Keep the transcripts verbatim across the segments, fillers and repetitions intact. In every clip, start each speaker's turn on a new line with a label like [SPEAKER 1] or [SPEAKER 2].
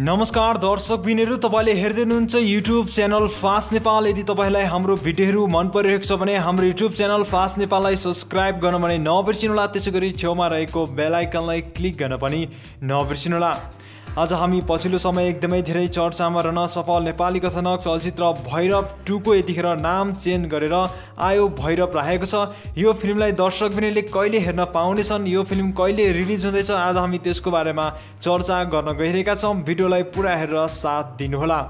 [SPEAKER 1] नमस्कार दर्शकबिनहरु, तपाईले हेर्दै हुनुहुन्छ युट्युब च्यानल फास्ट नेपाल। यदि तपाईलाई हाम्रो भिडियोहरु मन परिरहेको छ भने हाम्रो युट्युब च्यानल फास्ट नेपाललाई सब्स्क्राइब गर्न भने नबिर्सिनुहोला। त्यसैगरी छेउमा रहेको बेल आइकनलाई क्लिक गर्न पनि नबिर्सिनुहोला। आज हामी पछिल्लो समय एकदमै धेरै चर्चामा रहन सफल नेपाली कथानक चलचित्र भैरव टू को यतिखेर नाम चेन्ज गरेर आयो भैरव राखेको छ। यो फिल्मलाई दर्शकबिनले कहिले हेर्न पाउनेछन्, यो फिल्म कहिले रिलिज हुँदैछ, आज हामी त्यसको बारेमा चर्चा गर्न गइरहेका छौं। भिडियोलाई पुरा हेरेर साथ दिनुहोला।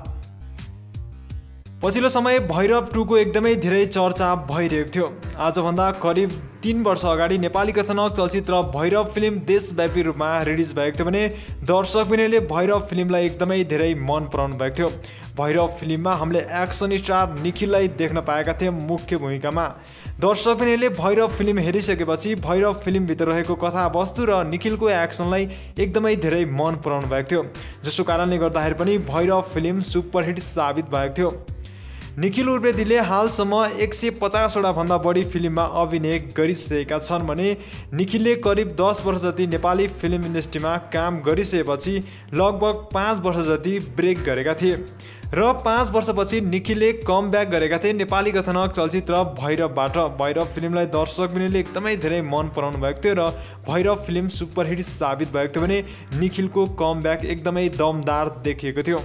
[SPEAKER 1] पछिल्लो समय भैरव टू को एकदमै धेरै चर्चा भइरहेको थियो। आजभन्दा करिब तीन वर्ष अगाडि नेपाली कथानक चलचित्र भैरव फिल्म देशव्यापी रूपमा रिलिज भएको थियो भने दर्शकबिनले भैरव फिल्मलाई एकदमै धेरै मन पराउनु भएको थियो। भैरव फिल्ममा हामीले एक्सन स्टार निखिललाई देख्न पाएका थियौं मुख्य भूमिकामा। दर्शकबिनले भैरव फिल्म हेरिसकेपछि भैरव फिल्मभित्र रहेको कथावस्तु र निखिलको एक्सनलाई एकदमै धेरै मन पराउनु भएको थियो, जसको कारणले गर्दाखेरि पनि भैरव फिल्म सुपरहिट साबित भएको थियो। निखिल उर्वेदीले हालसम्म एक सय पचासवटा भन्दा बढी फिल्ममा अभिनय गरिसकेका छन् भने निखिलले करिब दस वर्ष जति नेपाली फिल्म इन्डस्ट्रीमा काम गरिसकेपछि लगभग पाँच वर्ष जति ब्रेक गरेका थिए र पाँच वर्षपछि निखिलले कम ब्याक गरेका थिए नेपाली कथानक चलचित्र भैरवबाट। भैरव फिल्मलाई दर्शकबिनले एकदमै धेरै मन पराउनु भएको थियो र भैरव फिल्म सुपरहिट साबित भएको थियो भने निखिलको कम ब्याक एकदमै दमदार देखिएको थियो।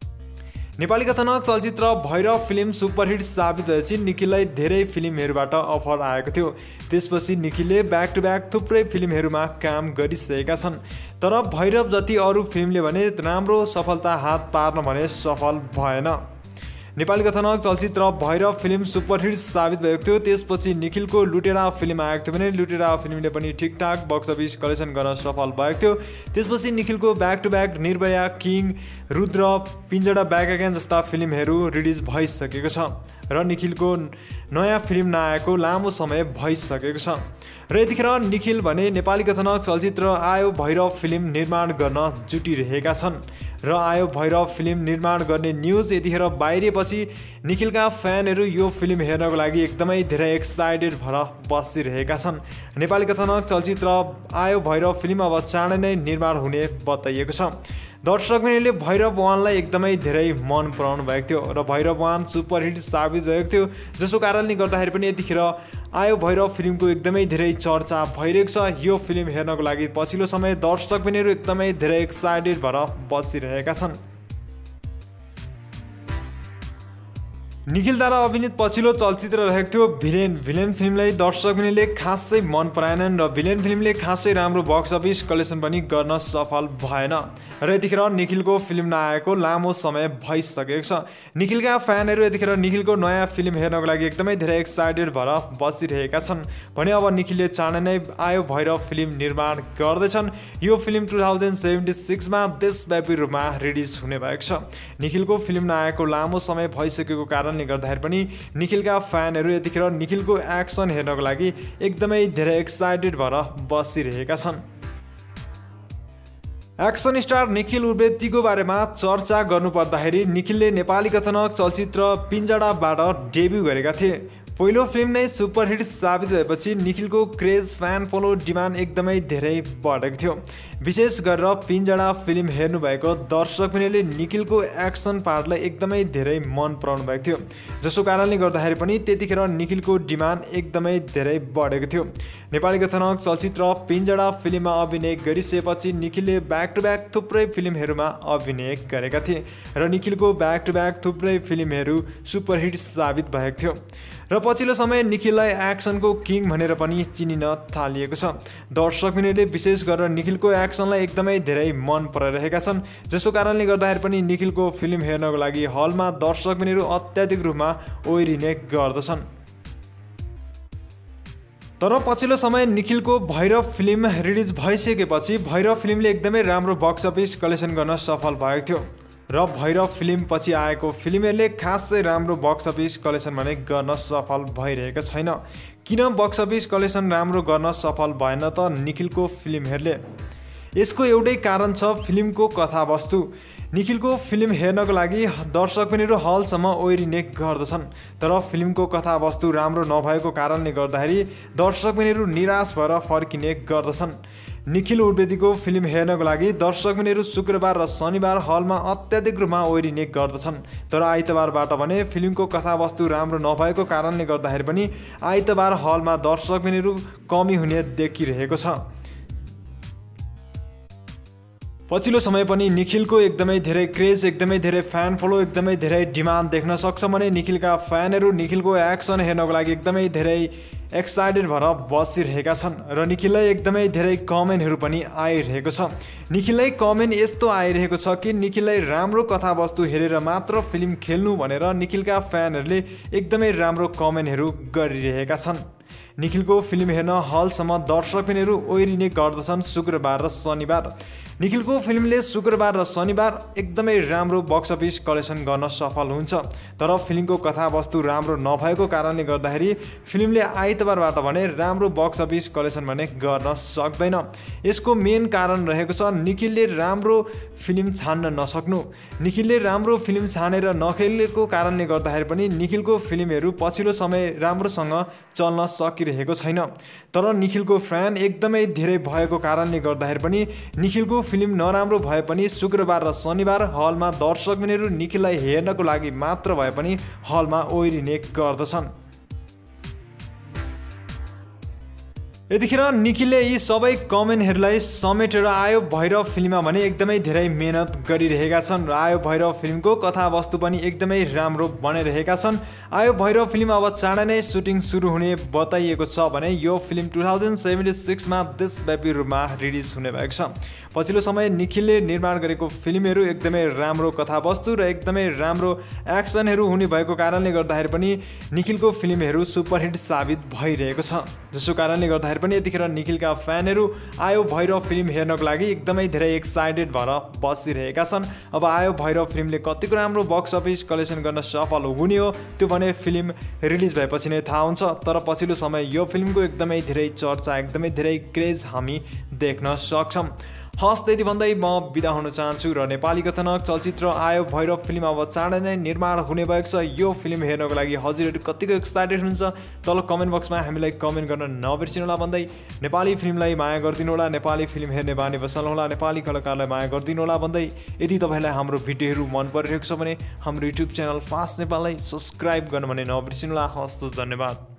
[SPEAKER 1] नेपाली कथानक चलचित्र भैरव फिल्म सुपरहिट साबित भएपछि निखिललाई धेरै फिल्महरूबाट अफर आएको थियो। त्यसपछि निखिलले ब्याक टु ब्याक थुप्रै फिल्महरूमा काम गरिसकेका छन्, तर भैरव जति अरू फिल्मले भने राम्रो सफलता हात पार्न भने सफल भएन। नेपाली कथानक चलचित्र भैरव फिल्म सुपरहिट साबित भएको थियो। त्यसपछि निखिलको लुटेरा फिल्म आएको थियो भने लुटेरा फिल्मले पनि ठिकठाक बक्स अफिस कलेक्सन गर्न सफल भएको थियो। त्यसपछि निखिलको back to back Nirbhaya, king, Rudra, Pinjada back again जस्ता फिल्महरू रिलिज भइसकेको छ र निखिलको नयाँ फिल्म नआएको लामो समय भइसकेको छ र यतिखेर निखिल भने नेपाली कथानक चलचित्र आयो भैरव फिल्म निर्माण गर्न जुटिरहेका छन् र आयो भैरव फिल्म निर्माण गर्ने न्युज यतिखेर बाहिरिएपछि निखिलका फ्यानहरू यो फिल्म हेर्नको लागि एकदमै धेरै एक्साइटेड भएर बसिरहेका छन्। नेपाली कथानक चलचित्र आयो भैरव फिल्म अब चाँडै नै निर्माण हुने बताइएको छ। दर्शकबिनले भैरव वानलाई एकदमै धेरै मन पराउनु भएको थियो र भैरव वान सुपरहिट साबित भएको थियो, जसको कारणले गर्दाखेरि पनि यतिखेर आयो भैरव फिल्मको एकदमै धेरै चर्चा भइरहेको छ। यो फिल्म हेर्नको लागि पछिल्लो समय दर्शकबिनहरू एकदमै धेरै एक्साइटेड भएर बसिरहेका छन्। निखिलद्वारा अभिनीत पछिल्लो चलचित्र रहेको थियो भिलेन। भिलेन फिल्मलाई दर्शकबिनले खासै मन पराएनन् र भिलेन फिल्मले खासै राम्रो बक्स अफिस कलेक्सन पनि गर्न सफल भएन र यतिखेर निखिलको फिल्म नआएको लामो समय भइसकेको छ। निखिलका फ्यानहरू यतिखेर निखिलको नयाँ फिल्म हेर्नको लागि एकदमै धेरै एक्साइटेड भएर बसिरहेका छन् भने अब निखिलले चाँडै नै आयो भैरव फिल्म निर्माण गर्दैछन्। यो फिल्म टु थाउजन्ड सेभेन्टी सिक्समा देशव्यापी रूपमा रिलिज हुने भएको छ। निखिलको फिल्म नआएको लामो समय भइसकेको कारणले गर्दाखेरि पनि निखिलका फ्यानहरू यतिखेर निखिलको एक्सन हेर्नको लागि एकदमै धेरै एक्साइटेड भएर बसिरहेका छन्। एक्सन स्टार निखिल उर्वेदीको बारेमा चर्चा गर्नुपर्दाखेरि निखिलले नेपाली कथानक चलचित्र पिञ्जडाबाट डेब्यु गरेका थिए। पहिलो फिल्म नै सुपरहिट साबित भएपछि निखिलको क्रेज, फ्यान फलो, डिमान्ड एकदमै धेरै बढेको थियो। विशेष गरेर पिञ्जडा फिल्म हेर्नुभएको दर्शकबिनले निखिलको एक्सन पार्टलाई एकदमै धेरै मन पराउनु भएको थियो, जसको कारणले गर्दाखेरि पनि त्यतिखेर निखिलको डिमान्ड एकदमै धेरै बढेको थियो। नेपाली कथानक चलचित्र पिञ्जडा फिल्ममा अभिनय गरिसकेपछि निखिलले ब्याक टु ब्याक थुप्रै फिल्महरूमा अभिनय गरेका थिए र निखिलको ब्याक टु ब्याक थुप्रै फिल्महरू सुपरहिट साबित भएको थियो र पछिल्लो समय निखिललाई एक्सनको किङ भनेर पनि चिनिन थालिएको छ। दर्शकबिनले विशेष गरेर निखिलको एक्सनलाई एकदमै धेरै मन पराइरहेका छन्, जसको कारणले गर्दाखेरि पनि निखिलको फिल्म हेर्नको लागि हलमा दर्शकबिनहरू अत्याधिक रूपमा ओइरिने गर्दछन्। तर पछिल्लो समय निखिलको भैरव फिल्म रिलिज भइसकेपछि भैरव फिल्मले एकदमै राम्रो बक्स अफिस कलेक्सन गर्न सफल भएको थियो र भैरव फिल्म पछि आएको फिल्महरूले खासै राम्रो बक्स अफिस कलेक्सन भने गर्न सफल भइरहेको छैन। किन बक्स अफिस कलेक्सन राम्रो गर्न सफल भएन त निखिलको फिल्महरूले? यसको एउटै कारण छ फिल्मको कथावस्तु। निखिलको फिल्म हेर्नको लागि दर्शक पनि हलसम्म ओह्रिने गर्दछन्, तर फिल्मको कथावस्तु राम्रो नभएको कारणले गर्दाखेरि दर्शक पनि निराश भएर फर्किने गर्दछन्। निखिल उर्वेदीको फिल्म हेर्नको लागि दर्शक पनि शुक्रबार र शनिबार हलमा अत्याधिक रूपमा ओह्रिने गर्दछन्, तर आइतबारबाट भने फिल्मको कथावस्तु राम्रो नभएको कारणले गर्दाखेरि पनि आइतबार हलमा दर्शक पनि कमी हुने देखिरहेको छ। पछिल्लो समय पनि निखिलको एकदमै धेरै क्रेज, एकदमै धेरै फ्यान फलो, एकदमै धेरै डिमान्ड देख्न सक्छ भने निखिलका फ्यानहरू निखिलको एक्सन हेर्नको लागि एकदमै धेरै एक्साइटेड भएर बसिरहेका छन् र निखिललाई एकदमै धेरै कमेन्टहरू पनि आइरहेको छ। निखिललाई कमेन्ट यस्तो आइरहेको छ कि निखिललाई राम्रो कथावस्तु हेरेर मात्र फिल्म खेल्नु भनेर निखिलका फ्यानहरूले एकदमै राम्रो कमेन्टहरू गरिरहेका छन्। निखिलको फिल्म हेर्न हलसम्म दर्शक पनि ओह्रिने गर्दछन् शुक्रबार र शनिबार। निखिलको फिल्मले शुक्रबार र शनिबार एकदमै राम्रो बक्स अफिस कलेक्सन गर्न सफल हुन्छ, तर फिल्मको कथावस्तु राम्रो नभएको कारणले गर्दाखेरि फिल्मले आइतबारबाट भने राम्रो बक्स अफिस कलेक्सन भने गर्न सक्दैन। यसको मेन कारण रहेको छ निखिलले राम्रो फिल्म छान्न नसक्नु। निखिलले राम्रो फिल्म छानेर नखेलेको कारणले गर्दाखेरि पनि निखिलको फिल्महरू पछिल्लो समय राम्रोसँग चल्न सकिरहेको छैन। तर निखिलको फ्यान एकदमै धेरै भएको कारणले गर्दाखेरि पनि निखिलको फिल्म नराम्रो भए पनि शुक्रबार र शनिबार हलमा दर्शक पनि निखिललाई हेर्नको लागि मात्र भए पनि हलमा ओह्रिने गर्दछन्। यतिखेर निखिलले यी सबै कमेन्टहरूलाई समेटेर आयो भैरव फिल्ममा भने एकदमै धेरै मेहनत गरिरहेका छन् र आयो भैरव फिल्मको कथावस्तु पनि एकदमै राम्रो बनाइरहेका छन्। आयो भैरव फिल्म अब चाँडै नै सुटिङ सुरु हुने बताइएको छ भने यो फिल्म टु थाउजन्ड सेभेन्टी सिक्समा देशव्यापी रूपमा रिलिज हुने भएको छ। पछिल्लो समय निखिलले निर्माण गरेको फिल्महरू एकदमै राम्रो कथावस्तु र एकदमै राम्रो एक्सनहरू हुने भएको कारणले गर्दाखेरि पनि निखिलको फिल्महरू सुपरहिट साबित भइरहेको छ, जसको कारणले गर्दाखेरि पनि यतिखेर निखिलका फ्यानहरू आयो भैरव फिल्म हेर्नको लागि एकदमै धेरै एक्साइटेड भएर बसिरहेका छन्। अब आयो भैरव फिल्मले कतिको राम्रो बक्स अफिस कलेक्सन गर्न सफल हुने हो त्यो भने फिल्म रिलिज भएपछि नै थाहा हुन्छ, तर पछिल्लो समय यो फिल्मको एकदमै धेरै चर्चा, एकदमै धेरै क्रेज हामी देख्न सक्छौँ। हस्, त्यति भन्दै म बिदा हुन चाहन्छु र नेपाली कथानक चलचित्र आयो भैरव फिल्म अब चाँडै नै निर्माण हुने भएको छ। यो फिल्म हेर्नको लागि हजुरहरू कतिको एक्साइटेड हुनुहुन्छ तल कमेन्ट बक्समा हामीलाई कमेन्ट गर्न नबिर्सिनु होला भन्दै नेपाली फिल्मलाई माया गरिदिनु होला, नेपाली फिल्म हेर्ने बानी बसाल्नु होला, नेपाली कलाकारलाई माया गरिदिनु होला भन्दै यदि तपाईँलाई हाम्रो भिडियोहरू मन परिरहेको छ भने हाम्रो युट्युब च्यानल फास्ट नेपाललाई सब्सक्राइब गर्न भने नबिर्सिनु होला। हस्, धन्यवाद।